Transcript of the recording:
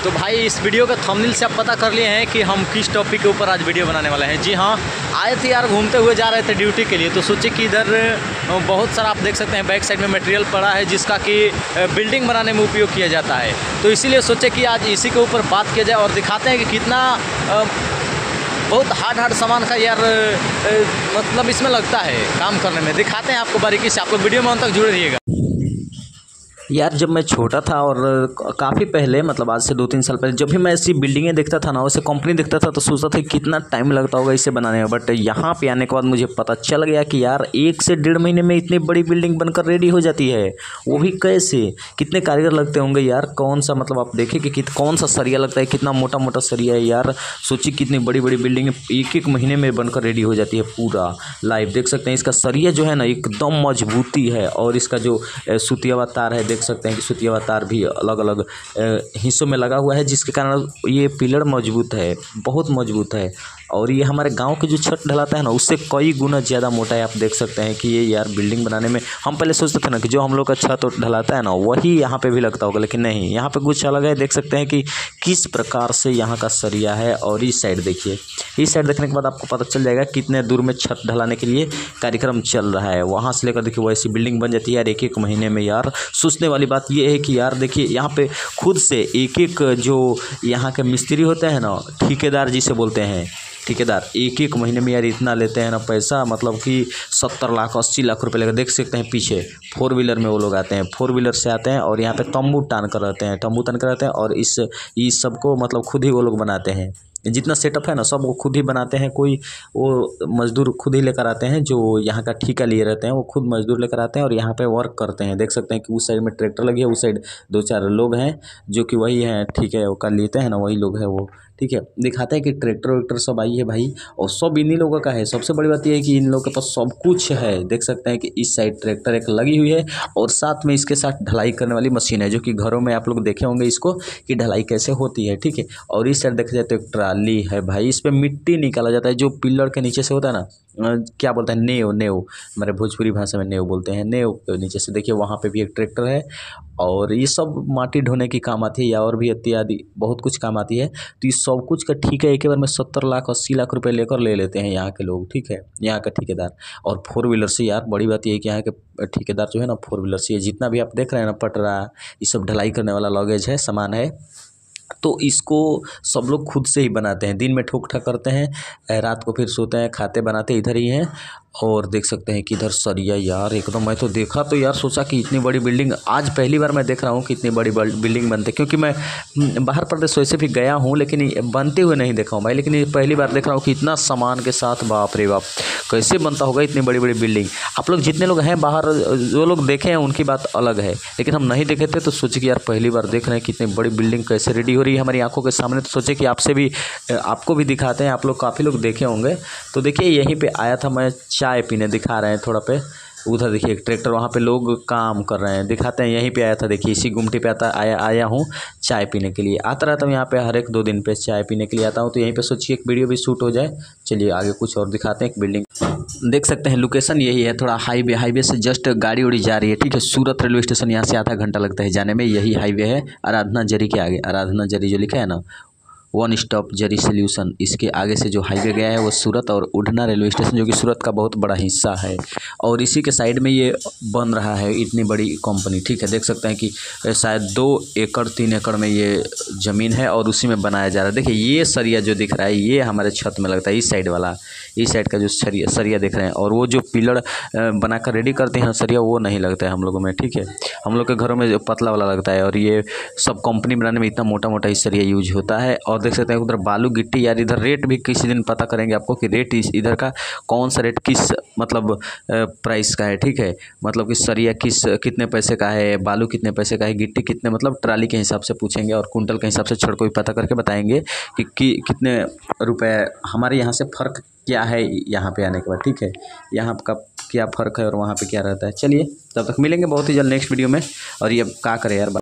तो भाई इस वीडियो का थंबनेल से आप पता कर लिए हैं कि हम किस टॉपिक के ऊपर आज वीडियो बनाने वाले हैं। जी हाँ, आए थे यार, घूमते हुए जा रहे थे ड्यूटी के लिए, तो सोचे कि इधर बहुत सारा आप देख सकते हैं बैक साइड में मटेरियल पड़ा है जिसका कि बिल्डिंग बनाने में उपयोग किया जाता है। तो इसीलिए सोचे कि आज इसी के ऊपर बात किया जाए और दिखाते हैं कि कितना बहुत हार्ड सामान का यार मतलब इसमें लगता है काम करने में। दिखाते हैं आपको बारीकी से, आप लोग वीडियो में अंत तक जुड़े रहिएगा। यार जब मैं छोटा था और काफ़ी पहले मतलब आज से 2-3 साल पहले जब भी मैं ऐसी बिल्डिंगें देखता था ना, वैसे कंपनी देखता था, तो सोचता था कितना टाइम लगता होगा इसे बनाने में। बट यहाँ पे आने के बाद मुझे पता चल गया कि यार 1 से 1.5 महीने में इतनी बड़ी बिल्डिंग बनकर रेडी हो जाती है। वो भी कैसे, कितने कारीगर लगते होंगे यार, कौन सा मतलब आप देखें कि कौन सा सरिया लगता है, कितना मोटा मोटा सरिया है यार। सोचिए कितनी बड़ी बड़ी बिल्डिंग 1-1 महीने में बनकर रेडी हो जाती है पूरा लाइव। देख सकते हैं इसका सरिया जो है ना एकदम मजबूती है, और इसका जो सुतियावा तार है देख सकते हैं कि सुतियावा तार भी अलग अलग हिस्सों में लगा हुआ है, जिसके कारण ये पिलर मजबूत है, बहुत मजबूत है। और ये हमारे गांव के जो छत ढलाता है ना, उससे कई गुना ज़्यादा मोटा है। आप देख सकते हैं कि ये यार बिल्डिंग बनाने में हम पहले सोचते थे ना कि जो हम लोग का छत ढलाता है ना वही यहाँ पे भी लगता होगा, लेकिन नहीं, यहाँ पे कुछ अलग है। देख सकते हैं कि किस प्रकार से यहाँ का सरिया है। और इस साइड देखिए, इस साइड देखने के बाद आपको पता चल जाएगा कितने दूर में छत ढलाने के लिए कार्यक्रम चल रहा है। वहाँ से लेकर देखिए वैसी बिल्डिंग बन जाती है यार 1-1 महीने में। यार सोचने वाली बात ये है कि यार देखिए यहाँ पे खुद से एक जो यहाँ के मिस्त्री होते हैं ना, ठेकेदार जिसे बोलते हैं, ठेकेदार 1-1 महीने में यार इतना लेते हैं ना पैसा, मतलब कि 70 लाख 80 लाख रुपए लेकर। देख सकते हैं पीछे 4 व्हीलर में वो लोग आते हैं, 4 व्हीलर से आते हैं और यहाँ पे तंबू तान कर रहते हैं, और इस सबको मतलब खुद ही वो लोग बनाते हैं। जितना सेटअप है ना सब वो खुद ही बनाते हैं। कोई वो मजदूर खुद ही लेकर आते हैं, जो यहाँ का ठेका लिए रहते हैं वो खुद मजदूर लेकर आते हैं और यहाँ पे वर्क करते हैं। देख सकते हैं कि उस साइड में ट्रैक्टर लगी है, उस साइड 2-4 लोग हैं जो कि वही हैं, ठीक है, वो कर लेते हैं ना, वही लोग हैं वो, ठीक है। दिखाते हैं कि ट्रैक्टर वैक्टर सब आई है भाई, और सब इन्हीं लोगों का है। सबसे बड़ी बात यह है कि इन लोगों के पास सब कुछ है। देख सकते हैं कि इस साइड ट्रैक्टर एक लगी हुई है और साथ में इसके साथ ढलाई करने वाली मशीन है, जो कि घरों में आप लोग देखे होंगे इसको कि ढलाई कैसे होती है, ठीक है। और इस साइड देखा जाए तो एक ट्राली है भाई, इस पर मिट्टी निकाला जाता है, जो पिलर के नीचे से होता है ना, क्या बोलते हैं, नेव हमारे भोजपुरी भाषा में नेव बोलते हैं। नेव के नीचे से देखिए वहाँ पे भी एक ट्रैक्टर है, और ये सब माटी ढोने की काम आती है या और भी इत्यादि बहुत कुछ काम आती है। तो इस सब कुछ का ठीक है एक बार में 70 लाख 80 लाख रुपए लेकर ले लेते हैं यहाँ के लोग, ठीक है, यहाँ का ठेकेदार। और 4 व्हीलर से यार बड़ी बात ये है कि यहाँ के ठेकेदार जो है ना 4 व्हीलर से, जितना भी आप देख रहे हैं ना पटरा, ये सब ढलाई करने वाला लगेज है, सामान है, तो इसको सब लोग खुद से ही बनाते हैं। दिन में ठोक ठाक करते हैं, रात को फिर सोते हैं, खाते बनाते इधर ही हैं। और देख सकते हैं कि इधर सरिया यार एकदम, मैं तो देखा तो यार सोचा कि इतनी बड़ी बिल्डिंग आज पहली बार मैं देख रहा हूँ कि इतनी बड़ी बिल्डिंग बनते, क्योंकि मैं बाहर प्रदेश वैसे भी गया हूँ लेकिन बनते हुए नहीं देखा हूँ भाई। लेकिन ये पहली बार देख रहा हूँ कि इतना सामान के साथ, बाप रे बाप, कैसे बनता होगा इतनी बड़ी बड़ी बिल्डिंग। आप लोग जितने लोग हैं बाहर, जो लोग देखे हैं उनकी बात अलग है, लेकिन हम नहीं देखे थे तो सोचे कि यार पहली बार देख रहे हैं कि इतनी बड़ी बिल्डिंग कैसे रेडी हो रही है हमारी आंखों के सामने। तो सोचे कि आपको भी दिखाते हैं, आप लोग काफ़ी लोग देखे होंगे। तो देखिए यहीं पे आया था मैं चाय पीने, दिखा रहे हैं थोड़ा पे, उधर देखिए एक ट्रैक्टर, वहाँ पे लोग काम कर रहे हैं, दिखाते हैं। यहीं पे आया था, देखिए इसी गुमटी पे आया हूँ चाय पीने के लिए। आता रहता हूँ यहाँ पे हर एक 2 दिन पे चाय पीने के लिए आता हूँ, तो यहीं पे सोचिए एक वीडियो भी शूट हो जाए। चलिए आगे कुछ और दिखाते हैं। एक बिल्डिंग देख सकते हैं, लोकेशन यही है, थोड़ा हाईवे से जस्ट गाड़ी उड़ी जा रही है, ठीक है। सूरत रेलवे स्टेशन यहाँ से आधा घंटा लगता है जाने में, यही हाईवे है। आराधना जरी के आगे, आराधना जरी जो लिखा है ना, 1 स्टॉप जरी सोल्यूशन, इसके आगे से जो हाईवे गया है वो सूरत और उढ़ना रेलवे स्टेशन, जो कि सूरत का बहुत बड़ा हिस्सा है। और इसी के साइड में ये बन रहा है इतनी बड़ी कंपनी, ठीक है। देख सकते हैं कि शायद 2 एकड़ 3 एकड़ में ये ज़मीन है और उसी में बनाया जा रहा है। देखिए ये सरिया जो दिख रहा है ये हमारे छत में लगता है, इस साइड वाला, इस साइड का जो सरिया देख रहे हैं। और वो जो पिलर बनाकर रेडी करते हैं सरिया, वो नहीं लगता है हम लोगों में, ठीक है। हम लोग के घरों में जो पतला वाला लगता है, और ये सब कंपनी बनाने में इतना मोटा मोटा ही सरिया यूज होता है। और देख सकते हैं उधर बालू गिट्टी, यार इधर रेट भी किसी दिन पता करेंगे आपको कि रेट इधर का कौन सा रेट किस मतलब प्राइस का है, ठीक है। मतलब कि सरिया कितने पैसे का है, बालू कितने पैसे का है, गिट्टी कितने, मतलब ट्राली के हिसाब से पूछेंगे और कुंटल के हिसाब से छड़ को भी पता करके बताएंगे कि कितने रुपए हमारे यहाँ से फ़र्क क्या है यहाँ पे आने के बाद, ठीक है। यहाँ का क्या फ़र्क है और वहाँ पे क्या रहता है। चलिए तब तक मिलेंगे बहुत ही जल्द नेक्स्ट वीडियो में। और ये क्या करें यार।